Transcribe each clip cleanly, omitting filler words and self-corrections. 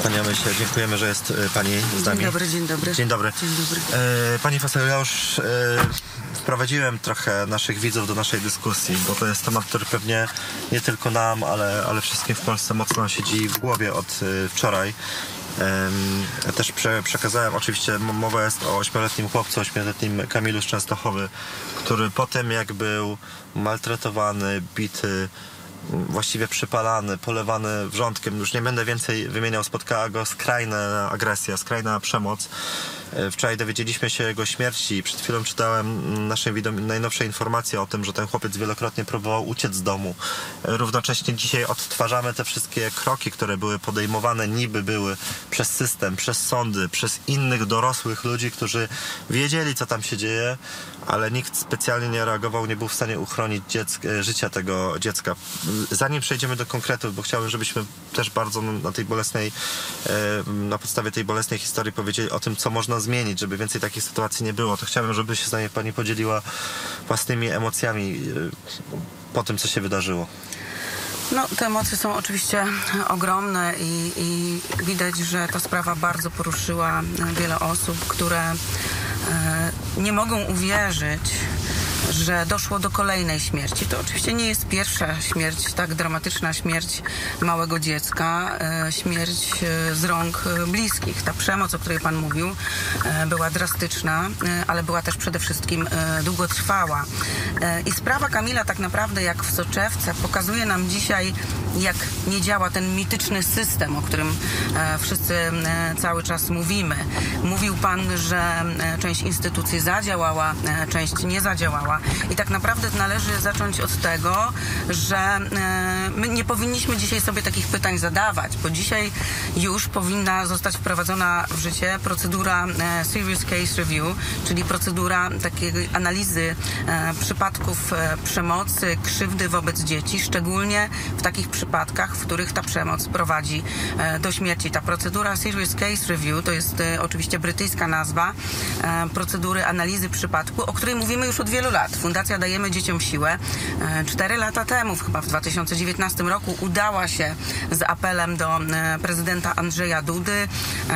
Kłaniamy się, dziękujemy, że jest Pani z nami. Dzień dobry, dzień dobry. Dzień dobry. Dzień dobry. Pani poseł, ja już wprowadziłem trochę naszych widzów do naszej dyskusji, bo to jest temat, który pewnie nie tylko nam, ale wszystkim w Polsce mocno siedzi w głowie od wczoraj. Ja też przekazałem, oczywiście mowa jest o 8-letnim chłopcu, 8-letnim Kamilu z Częstochowy, który po tym jak był maltretowany, bity, właściwie przypalany, polewany wrzątkiem, już nie będę więcej wymieniał, spotkała go skrajna agresja, skrajna przemoc. Wczoraj dowiedzieliśmy się o jego śmierci. Przed chwilą czytałem najnowsze informacje o tym, że ten chłopiec wielokrotnie próbował uciec z domu. Równocześnie dzisiaj odtwarzamy te wszystkie kroki, które były podejmowane, niby były przez system, przez sądy, przez innych dorosłych ludzi, którzy wiedzieli, co tam się dzieje, ale nikt specjalnie nie reagował, nie był w stanie uchronić życia tego dziecka. Zanim przejdziemy do konkretów, bo chciałbym, żebyśmy też bardzo na podstawie tej bolesnej historii powiedzieli o tym, co można zmienić, żeby więcej takich sytuacji nie było, to chciałbym, żeby się z nami Pani podzieliła własnymi emocjami po tym, co się wydarzyło. No, te emocje są oczywiście ogromne i widać, że ta sprawa bardzo poruszyła wiele osób, które nie mogą uwierzyć, że doszło do kolejnej śmierci. To oczywiście nie jest pierwsza śmierć, tak dramatyczna śmierć małego dziecka, śmierć z rąk bliskich. Ta przemoc, o której Pan mówił, była drastyczna, ale była też przede wszystkim długotrwała. I sprawa Kamila tak naprawdę, jak w soczewce, pokazuje nam dzisiaj, jak nie działa ten mityczny system, o którym wszyscy cały czas mówimy. Mówił Pan, że część instytucji zadziałała, część nie zadziałała. I tak naprawdę należy zacząć od tego, że my nie powinniśmy dzisiaj sobie takich pytań zadawać, bo dzisiaj już powinna zostać wprowadzona w życie procedura Serious Case Review, czyli procedura takiej analizy przypadków przemocy, krzywdy wobec dzieci, szczególnie w takich przypadkach, w których ta przemoc prowadzi do śmierci. Ta procedura Serious Case Review to jest oczywiście brytyjska nazwa procedury analizy przypadku, o której mówimy już od wielu lat. Fundacja Dajemy Dzieciom Siłę 4 lata temu, chyba w 2019 roku, udała się z apelem do prezydenta Andrzeja Dudy.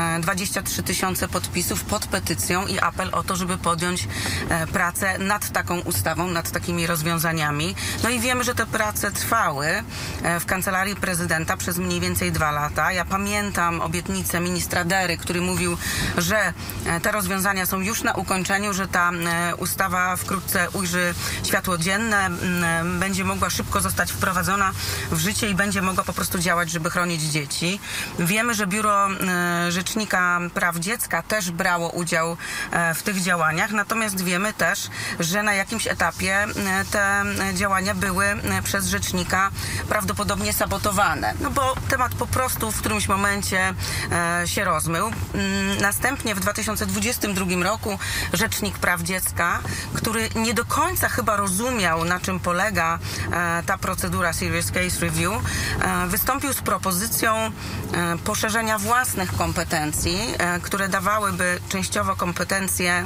23 000 podpisów pod petycją i apel o to, żeby podjąć pracę nad taką ustawą, nad takimi rozwiązaniami. No i wiemy, że te prace trwały w Kancelarii Prezydenta przez mniej więcej 2 lata. Ja pamiętam obietnicę ministra Dery, który mówił, że te rozwiązania są już na ukończeniu, że ta ustawa wkrótce ujrzy światło dzienne, będzie mogła szybko zostać wprowadzona w życie i będzie mogła po prostu działać, żeby chronić dzieci. Wiemy, że Biuro Rzecznika Praw Dziecka też brało udział w tych działaniach, natomiast wiemy też, że na jakimś etapie te działania były przez rzecznika prawdopodobnie sabotowane. No bo temat po prostu w którymś momencie się rozmył. Następnie w 2022 roku Rzecznik Praw Dziecka, który nie do końca chyba rozumiał, na czym polega ta procedura Serious Case Review, wystąpił z propozycją poszerzenia własnych kompetencji, które dawałyby częściowo kompetencje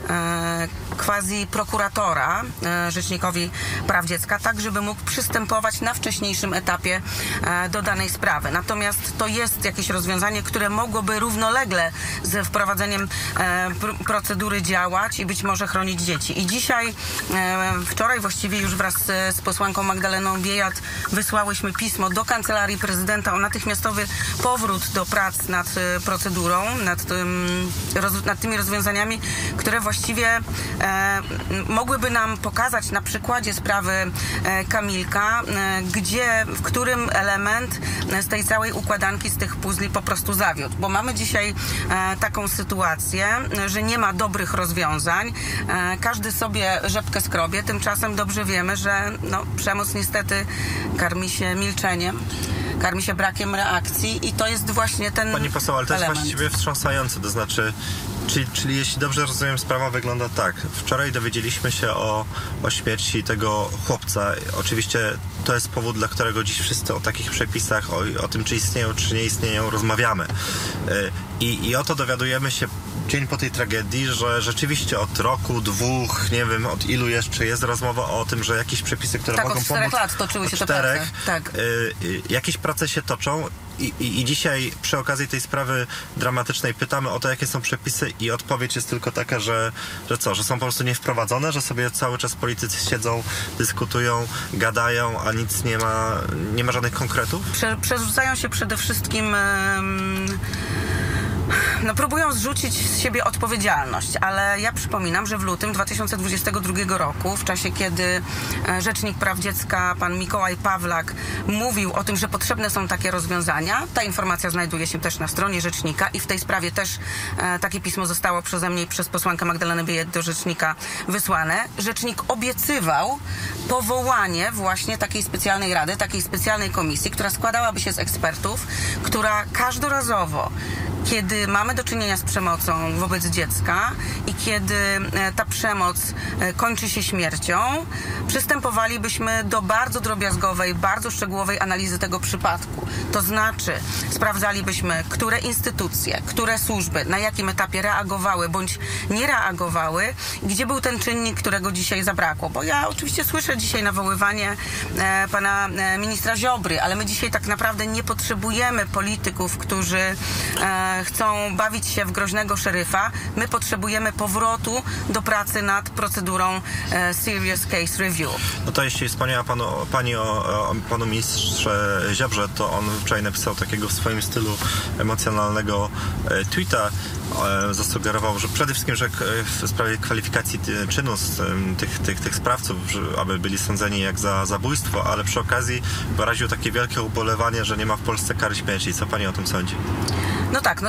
quasi prokuratora Rzecznikowi Praw Dziecka, tak żeby mógł przystępować na wcześniejszym etapie do danej sprawy. Natomiast to jest jakieś rozwiązanie, które mogłoby równolegle ze wprowadzeniem procedury działać i być może chronić dzieci. I dzisiaj, wczoraj właściwie już wraz z posłanką Magdaleną Biejat wysłałyśmy pismo do Kancelarii Prezydenta o natychmiastowy powrót do prac nad procedurą, nad tymi rozwiązaniami, które właściwie mogłyby nam pokazać na przykładzie sprawy Kamilka, w którym element z tej całej układanki, z tych puzli po prostu zawiódł. Bo mamy dzisiaj taką sytuację, że nie ma dobrych rozwiązań. Każdy sobie rzepkę skrobie. Tymczasem dobrze wiemy, że przemoc niestety karmi się milczeniem, karmi się brakiem reakcji i to jest właśnie ten Pani poseł, ale to jest element. właściwie wstrząsające, to znaczy Czyli jeśli dobrze rozumiem, sprawa wygląda tak. Wczoraj dowiedzieliśmy się o śmierci tego chłopca. Oczywiście to jest powód, dla którego dziś wszyscy o takich przepisach, o tym, czy istnieją, czy nie istnieją, rozmawiamy. I oto dowiadujemy się dzień po tej tragedii, że rzeczywiście od roku, 2, nie wiem od ilu jeszcze jest rozmowa o tym, że jakieś przepisy, które mogą pomóc... Tak, od 4 lat toczyły się te prace. Tak. Jakieś prace się toczą I dzisiaj przy okazji tej sprawy dramatycznej pytamy o to, jakie są przepisy i odpowiedź jest tylko taka, że są po prostu niewprowadzone, że sobie cały czas politycy siedzą, dyskutują, gadają, a nic nie ma żadnych konkretów? Przerzucają się przede wszystkim... próbują zrzucić z siebie odpowiedzialność, ale ja przypominam, że w lutym 2022 roku, w czasie kiedy Rzecznik Praw Dziecka, pan Mikołaj Pawlak, mówił o tym, że potrzebne są takie rozwiązania. Ta informacja znajduje się też na stronie Rzecznika i w tej sprawie też takie pismo zostało przeze mnie i przez posłankę Magdalenę Biejat do Rzecznika wysłane. Rzecznik obiecywał powołanie właśnie takiej specjalnej rady, takiej specjalnej komisji, która składałaby się z ekspertów, która każdorazowo, kiedy mamy do czynienia z przemocą wobec dziecka i kiedy ta przemoc kończy się śmiercią, przystępowalibyśmy do bardzo drobiazgowej, bardzo szczegółowej analizy tego przypadku. To znaczy, sprawdzalibyśmy, które instytucje, które służby, na jakim etapie reagowały bądź nie reagowały, gdzie był ten czynnik, którego dzisiaj zabrakło. Bo ja oczywiście słyszę dzisiaj nawoływanie pana ministra Ziobry, ale my dzisiaj tak naprawdę nie potrzebujemy polityków, którzy chcą bawić się w groźnego szeryfa. My potrzebujemy powrotu do pracy nad procedurą Serious Case Review. No to jeśli wspomniała pani o panu ministrze Ziobrze, to on wczoraj napisał takiego w swoim stylu emocjonalnego tweeta. Zasugerował, że przede wszystkim, że w sprawie kwalifikacji czynu tych sprawców, aby byli sądzeni jak za zabójstwo, ale przy okazji wyraził takie wielkie ubolewanie, że nie ma w Polsce kary śmierci. Co pani o tym sądzi? No tak,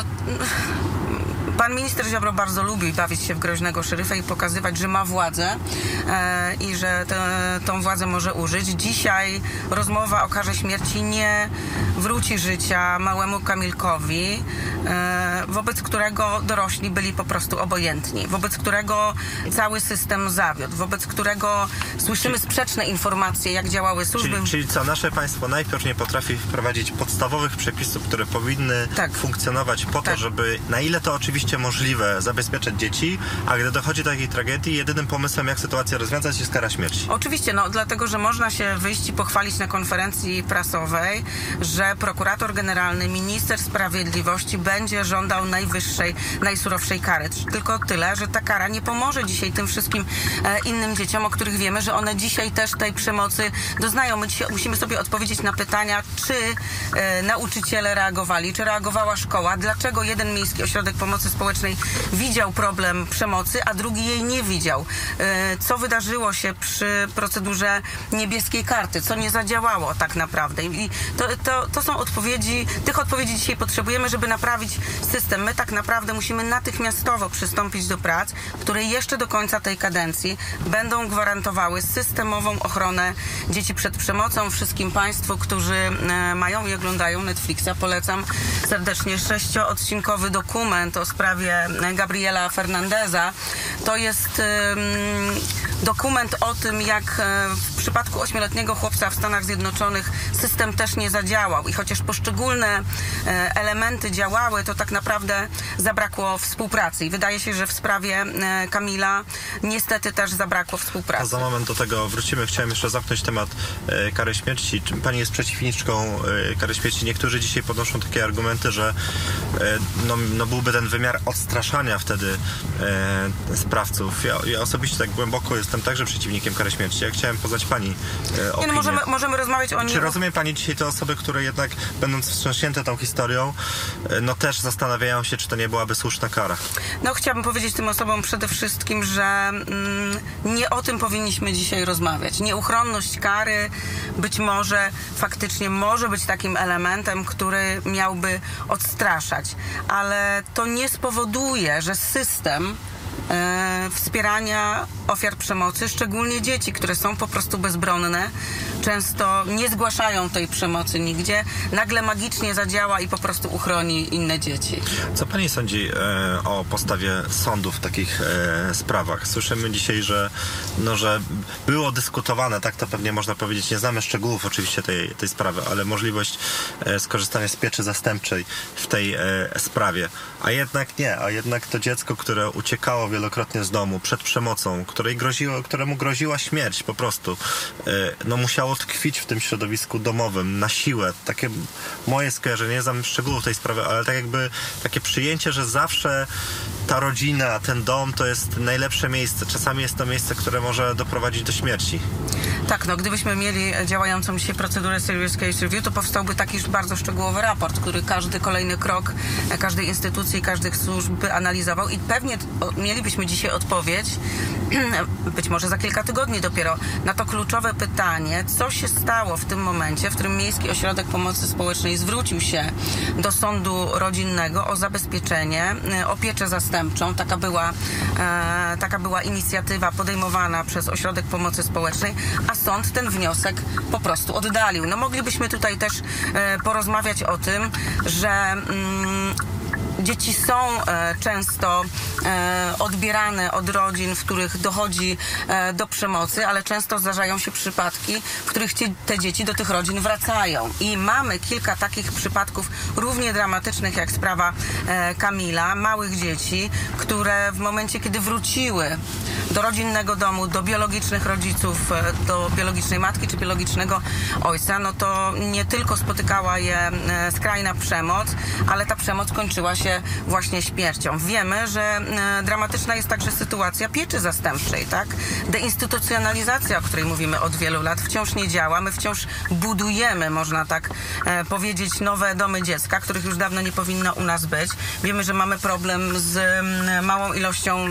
pan minister Ziobro bardzo lubi bawić się w groźnego szeryfa i pokazywać, że ma władzę i że tą władzę może użyć. Dzisiaj rozmowa o karze śmierci nie wróci życia małemu Kamilkowi, wobec którego dorośli byli po prostu obojętni, wobec którego cały system zawiódł, wobec którego słyszymy sprzeczne informacje, jak działały służby. Czyli co, nasze państwo najpierw nie potrafi wprowadzić podstawowych przepisów, które powinny funkcjonować po to, żeby, na ile to oczywiście możliwe, zabezpieczać dzieci, a gdy dochodzi do takiej tragedii, jedynym pomysłem, jak sytuację rozwiązać, jest kara śmierci. Oczywiście, dlatego, że można się wyjść i pochwalić na konferencji prasowej, że prokurator generalny, minister sprawiedliwości będzie żądał najwyższej, najsurowszej kary. Tylko tyle, że ta kara nie pomoże dzisiaj tym wszystkim innym dzieciom, o których wiemy, że one dzisiaj też tej przemocy doznają. My dzisiaj musimy sobie odpowiedzieć na pytania, czy nauczyciele reagowali, czy reagowała szkoła, dlaczego jeden miejski ośrodek pomocy społecznej widział problem przemocy, a drugi jej nie widział. Co wydarzyło się przy procedurze niebieskiej karty, co nie zadziałało tak naprawdę. I to są odpowiedzi, tych odpowiedzi dzisiaj potrzebujemy, żeby naprawić system. My tak naprawdę musimy natychmiastowo przystąpić do prac, które jeszcze do końca tej kadencji będą gwarantowały systemową ochronę dzieci przed przemocą. Wszystkim Państwu, którzy mają i oglądają Netflixa, polecam serdecznie 6-odcinkowy dokument o sprawie Gabriela Fernandeza. To jest dokument o tym, jak w przypadku 8-letniego chłopca w Stanach Zjednoczonych system też nie zadziałał i chociaż poszczególne elementy działały, to tak naprawdę zabrakło współpracy i wydaje się, że w sprawie Kamila niestety też zabrakło współpracy. A za moment do tego wrócimy. Chciałem jeszcze zamknąć temat kary śmierci. Czy pani jest przeciwniczką kary śmierci? Niektórzy dzisiaj podnoszą takie argumenty, że byłby ten wymiar odstraszania wtedy sprawców. Ja osobiście tak głęboko jestem także przeciwnikiem kary śmierci. Ja chciałem poznać pani opinię. Możemy rozmawiać o nim. Czy rozumie pani dzisiaj te osoby, które jednak, będąc wstrząśnięte tą historią, też zastanawiają się, czy to nie byłaby słuszna kara? Chciałabym powiedzieć tym osobom przede wszystkim, że nie o tym powinniśmy dzisiaj rozmawiać. Nieuchronność kary być może faktycznie może być takim elementem, który miałby odstraszać, ale to nie spowoduje, że system wspierania ofiar przemocy, szczególnie dzieci, które są po prostu bezbronne, często nie zgłaszają tej przemocy nigdzie, nagle magicznie zadziała i po prostu uchroni inne dzieci. Co pani sądzi o postawie sądu w takich sprawach? Słyszymy dzisiaj, że było dyskutowane, tak to pewnie można powiedzieć, nie znamy szczegółów oczywiście tej sprawy, ale możliwość skorzystania z pieczy zastępczej w tej sprawie. A jednak to dziecko, które uciekało wielokrotnie z domu przed przemocą, któremu groziła śmierć po prostu, musiało miało tkwić w tym środowisku domowym na siłę. Takie moje skojarzenie, nie znam szczegółów tej sprawy, ale tak jakby takie przyjęcie, że zawsze ta rodzina, ten dom to jest najlepsze miejsce. Czasami jest to miejsce, które może doprowadzić do śmierci. Tak, no gdybyśmy mieli działającą dzisiaj procedurę Serious Case Review, to powstałby taki bardzo szczegółowy raport, który każdy kolejny krok każdej instytucji, każdych służb by analizował i pewnie mielibyśmy dzisiaj odpowiedź, być może za kilka tygodni dopiero, na to kluczowe pytanie, co się stało w tym momencie, w którym Miejski Ośrodek Pomocy Społecznej zwrócił się do sądu rodzinnego o zabezpieczenie, o pieczę zastępczą. Taka była inicjatywa podejmowana przez Ośrodek Pomocy Społecznej, a sąd ten wniosek po prostu oddalił. No moglibyśmy tutaj też porozmawiać o tym, że dzieci są często odbierane od rodzin, w których dochodzi do przemocy, ale często zdarzają się przypadki, w których te dzieci do tych rodzin wracają. I mamy kilka takich przypadków równie dramatycznych jak sprawa Kamila, małych dzieci, które w momencie, kiedy wróciły do rodzinnego domu, do biologicznych rodziców, do biologicznej matki czy biologicznego ojca, no to nie tylko spotykała je skrajna przemoc, ale ta przemoc kończyła się właśnie śmiercią. Wiemy, że dramatyczna jest także sytuacja pieczy zastępczej, tak? Deinstytucjonalizacja, o której mówimy od wielu lat, wciąż nie działa. My wciąż budujemy, można tak powiedzieć, nowe domy dziecka, których już dawno nie powinno u nas być. Wiemy, że mamy problem z małą ilością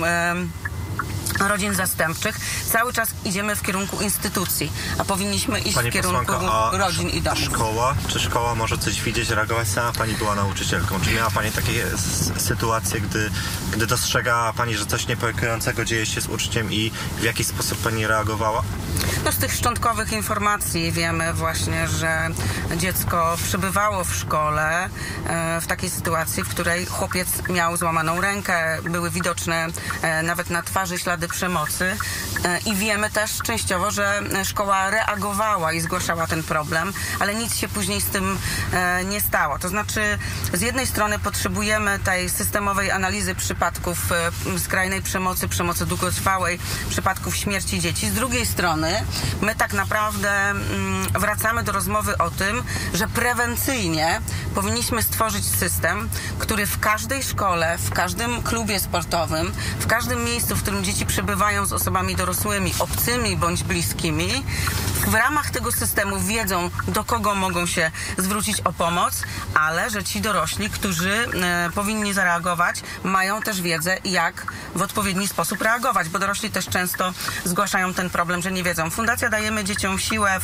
rodzin zastępczych. Cały czas idziemy w kierunku instytucji, a powinniśmy iść w kierunku rodzin i domów. Czy szkoła może coś widzieć, reagować? Sama pani była nauczycielką. Czy miała pani takie sytuacje, gdy dostrzegała pani, że coś niepokojącego dzieje się z uczniem i w jaki sposób pani reagowała? No z tych szczątkowych informacji wiemy właśnie, że dziecko przebywało w szkole w takiej sytuacji, w której chłopiec miał złamaną rękę, były widoczne nawet na twarzy ślady przemocy i wiemy też częściowo, że szkoła reagowała i zgłaszała ten problem, ale nic się później z tym nie stało. To znaczy z jednej strony potrzebujemy tej systemowej analizy przypadków skrajnej przemocy, przemocy długotrwałej, przypadków śmierci dzieci. Z drugiej strony my tak naprawdę wracamy do rozmowy o tym, że prewencyjnie powinniśmy stworzyć system, który w każdej szkole, w każdym klubie sportowym, w każdym miejscu, w którym dzieci przebywają z osobami dorosłymi, obcymi bądź bliskimi, w ramach tego systemu wiedzą, do kogo mogą się zwrócić o pomoc, ale że ci dorośli, którzy powinni zareagować, mają też wiedzę, jak w odpowiedni sposób reagować, bo dorośli też często zgłaszają ten problem, że nie wiedzą. Fundacja Dajemy Dzieciom Siłę,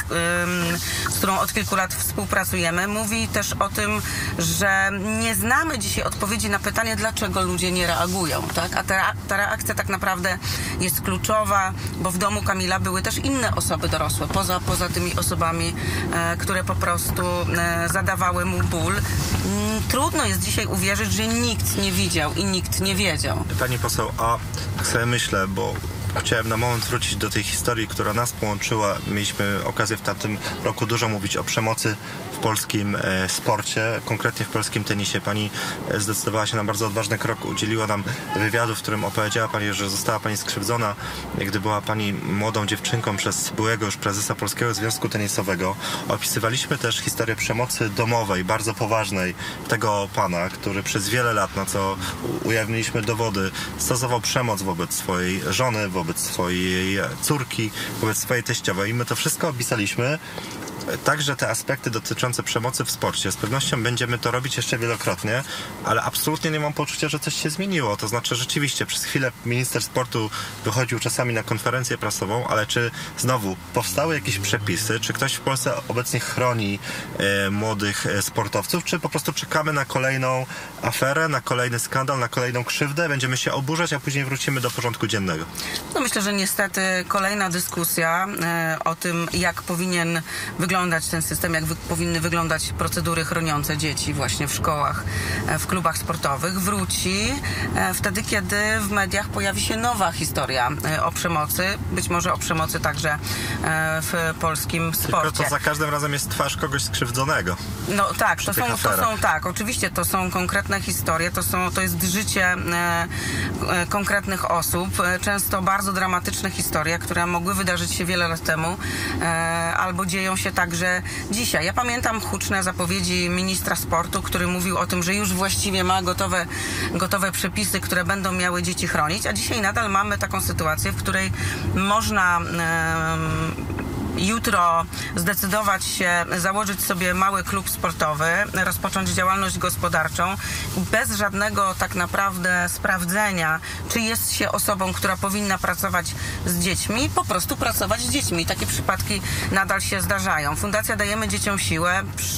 z którą od kilku lat współpracujemy, mówi też o tym, że nie znamy dzisiaj odpowiedzi na pytanie, dlaczego ludzie nie reagują, tak? A ta reakcja tak naprawdę jest kluczowa, bo w domu Kamila były też inne osoby dorosłe, poza tymi osobami, które po prostu zadawały mu ból. Trudno jest dzisiaj uwierzyć, że nikt nie widział i nikt nie wiedział. Pani poseł, a tak sobie myślę, bo chciałem na moment wrócić do tej historii, która nas połączyła. Mieliśmy okazję w tamtym roku dużo mówić o przemocy w polskim sporcie, konkretnie w polskim tenisie. Pani zdecydowała się na bardzo odważny krok, udzieliła nam wywiadu, w którym opowiedziała pani, że została pani skrzywdzona, gdy była pani młodą dziewczynką przez byłego już prezesa Polskiego Związku Tenisowego. Opisywaliśmy też historię przemocy domowej, bardzo poważnej tego pana, który przez wiele lat, na co ujawniliśmy dowody, stosował przemoc wobec swojej żony, wobec swojej córki, wobec swojej teściowej. I my to wszystko opisaliśmy. Także te aspekty dotyczące przemocy w sporcie. Z pewnością będziemy to robić jeszcze wielokrotnie, ale absolutnie nie mam poczucia, że coś się zmieniło. To znaczy rzeczywiście przez chwilę minister sportu wychodził czasami na konferencję prasową, ale czy znowu powstały jakieś przepisy, czy ktoś w Polsce obecnie chroni młodych sportowców, czy po prostu czekamy na kolejną aferę, na kolejny skandal, na kolejną krzywdę, będziemy się oburzać, a później wrócimy do porządku dziennego? No myślę, że niestety kolejna dyskusja o tym, jak powinien wyglądać wyglądać ten system, jak powinny wyglądać procedury chroniące dzieci właśnie w szkołach, w klubach sportowych, wróci wtedy, kiedy w mediach pojawi się nowa historia o przemocy, być może o przemocy także w polskim sporcie. Tylko to za każdym razem jest twarz kogoś skrzywdzonego. No tak, to są tak, oczywiście to są konkretne historie, to jest życie konkretnych osób, często bardzo dramatyczne historie, które mogły wydarzyć się wiele lat temu, albo dzieją się także dzisiaj. Ja pamiętam huczne zapowiedzi ministra sportu, który mówił o tym, że już właściwie ma gotowe przepisy, które będą miały dzieci chronić, a dzisiaj nadal mamy taką sytuację, w której można jutro zdecydować się, założyć sobie mały klub sportowy, rozpocząć działalność gospodarczą bez żadnego tak naprawdę sprawdzenia, czy jest się osobą, która powinna pracować z dziećmi, po prostu pracować z dziećmi. Takie przypadki nadal się zdarzają. Fundacja Dajemy Dzieciom Siłę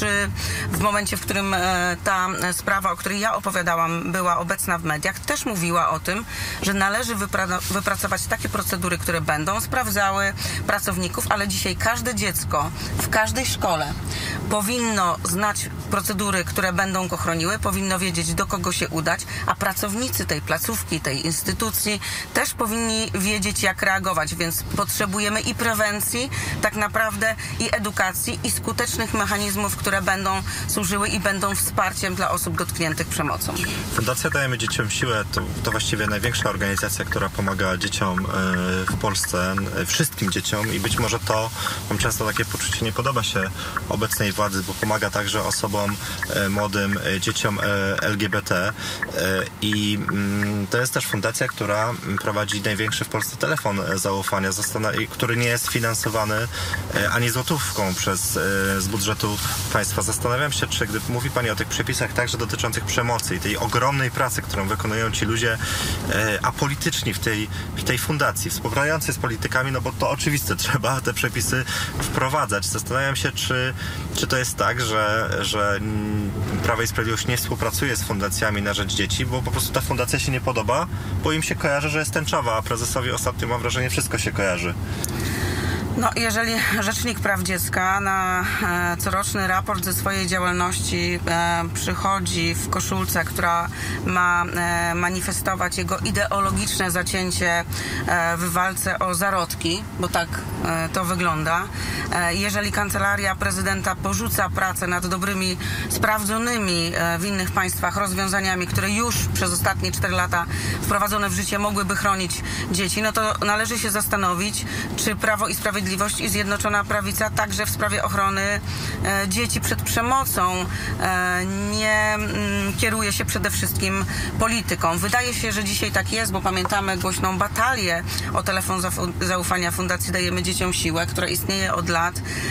w momencie, w którym ta sprawa, o której ja opowiadałam, była obecna w mediach, też mówiła o tym, że należy wypracować takie procedury, które będą sprawdzały pracowników, ale dzisiaj każde dziecko w każdej szkole powinno znać procedury, które będą go chroniły, powinno wiedzieć, do kogo się udać, a pracownicy tej placówki, tej instytucji też powinni wiedzieć, jak reagować, więc potrzebujemy i prewencji tak naprawdę, i edukacji, i skutecznych mechanizmów, które będą służyły i będą wsparciem dla osób dotkniętych przemocą. Fundacja Dajemy Dzieciom Siłę to właściwie największa organizacja, która pomaga dzieciom w Polsce, wszystkim dzieciom, i być może to, mam często takie poczucie, nie podoba się obecnej władzy, bo pomaga także osobom młodym, dzieciom LGBT, i to jest też fundacja, która prowadzi największy w Polsce telefon zaufania, który nie jest finansowany ani złotówką z budżetu państwa. Zastanawiam się, czy gdy mówi Pani o tych przepisach także dotyczących przemocy i tej ogromnej pracy, którą wykonują ci ludzie apolityczni w tej fundacji, współpracujący z politykami, no bo to oczywiste, trzeba te przepisy wprowadzać. Zastanawiam się, czy to jest tak, że Prawo i Sprawiedliwość nie współpracuje z fundacjami na rzecz dzieci, bo po prostu ta fundacja się nie podoba, bo im się kojarzy, że jest tęczowa, a prezesowi ostatnio, mam wrażenie, wszystko się kojarzy. No, jeżeli Rzecznik Praw Dziecka na coroczny raport ze swojej działalności przychodzi w koszulce, która ma manifestować jego ideologiczne zacięcie w walce o zarodki, bo tak to wygląda, jeżeli Kancelaria Prezydenta porzuca pracę nad dobrymi, sprawdzonymi w innych państwach rozwiązaniami, które już przez ostatnie 4 lata wprowadzone w życie mogłyby chronić dzieci, no to należy się zastanowić, czy Prawo i Sprawiedliwość i Zjednoczona Prawica także w sprawie ochrony dzieci przed przemocą nie kieruje się przede wszystkim polityką. Wydaje się, że dzisiaj tak jest, bo pamiętamy głośną batalię o telefon zaufania Fundacji Dajemy Dzieciom Siłę, która istnieje od lat,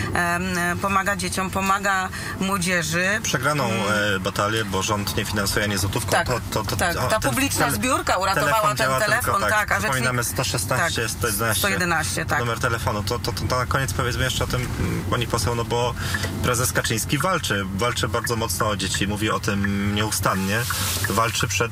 pomaga dzieciom, pomaga młodzieży. Przegraną batalię, bo rząd nie finansuje ani złotówką. Tak, ta publiczna zbiórka uratowała ten telefon. Tak, a przypominamy 116, tak, 111, tak. Numer telefonu. To na koniec powiedzmy jeszcze o tym, pani poseł, no bo prezes Kaczyński walczy bardzo mocno o dzieci, mówi o tym nieustannie, walczy przed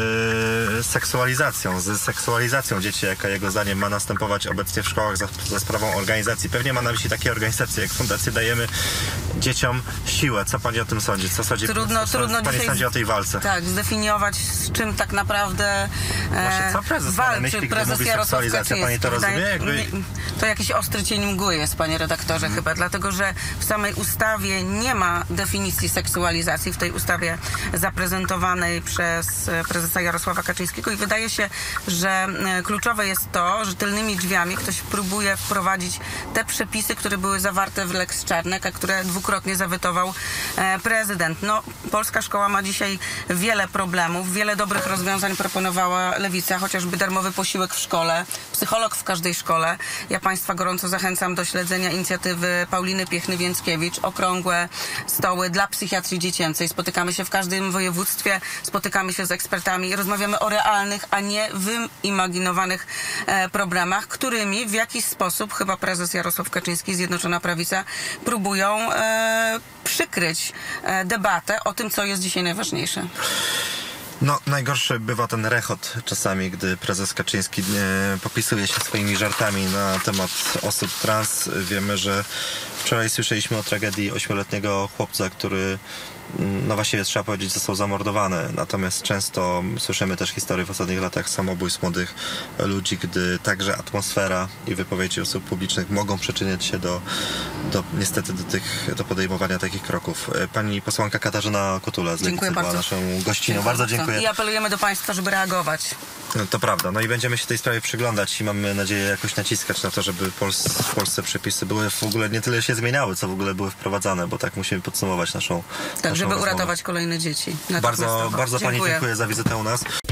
seksualizacją dzieci, jaka jego zdaniem ma następować obecnie w szkołach za sprawą organizacji. Pewnie ma na myśli takie organizacje jak Fundację Dajemy Dzieciom Siłę. Co pani o tym sądzi? Trudno pani sądzi o tej walce? Tak, zdefiniować, z czym tak naprawdę co prezes ma na myśli, gdy mówi seksualizacja? Pani to rozumie? To jakiś ostry cień mgły jest, panie redaktorze, chyba, dlatego, że w samej ustawie nie ma definicji seksualizacji, w tej ustawie zaprezentowanej przez prezesa Jarosława Kaczyńskiego, i wydaje się, że kluczowe jest to, że tylnymi drzwiami ktoś próbuje wprowadzić te przepisy, które były zawarte w Lex Czarnek, a które dwukrotnie zawetował prezydent. No, polska szkoła ma dzisiaj wiele problemów, wiele dobrych rozwiązań proponowała Lewica, chociażby darmowy posiłek w szkole, psycholog w każdej szkole. Ja państwa gorąco zachęcam do śledzenia inicjatywy Pauliny Piechny-Więckiewicz, okrągłe stoły dla psychiatrii dziecięcej. Spotykamy się w każdym województwie, spotykamy się z ekspertami i rozmawiamy o realnych, a nie wyimaginowanych problemach, którymi w jakiś sposób chyba prezes Jarosław Kaczyński i Zjednoczona Prawica próbują przykryć debatę o tym, co jest dzisiaj najważniejsze. No, najgorszy bywa ten rechot czasami, gdy prezes Kaczyński popisuje się swoimi żartami na temat osób trans. Wiemy, że Wczoraj słyszeliśmy o tragedii 8-letniego chłopca, który no właściwie trzeba powiedzieć, został zamordowany. Natomiast często słyszymy też historie w ostatnich latach samobójstw młodych ludzi, gdy także atmosfera i wypowiedzi osób publicznych mogą przyczyniać się niestety do podejmowania takich kroków. Pani posłanka Katarzyna Kotula z Lewicy była naszą gościnią. Bardzo dziękuję. I apelujemy do Państwa, żeby reagować. No, to prawda. No i będziemy się tej sprawie przyglądać i mamy nadzieję jakoś naciskać na to, żeby w Polsce przepisy były w ogóle nie tyle się zmieniały, co w ogóle były wprowadzane, bo tak musimy podsumować naszą Tak, żeby rozmowę. uratować kolejne dzieci. Bardzo Pani dziękuję za wizytę u nas.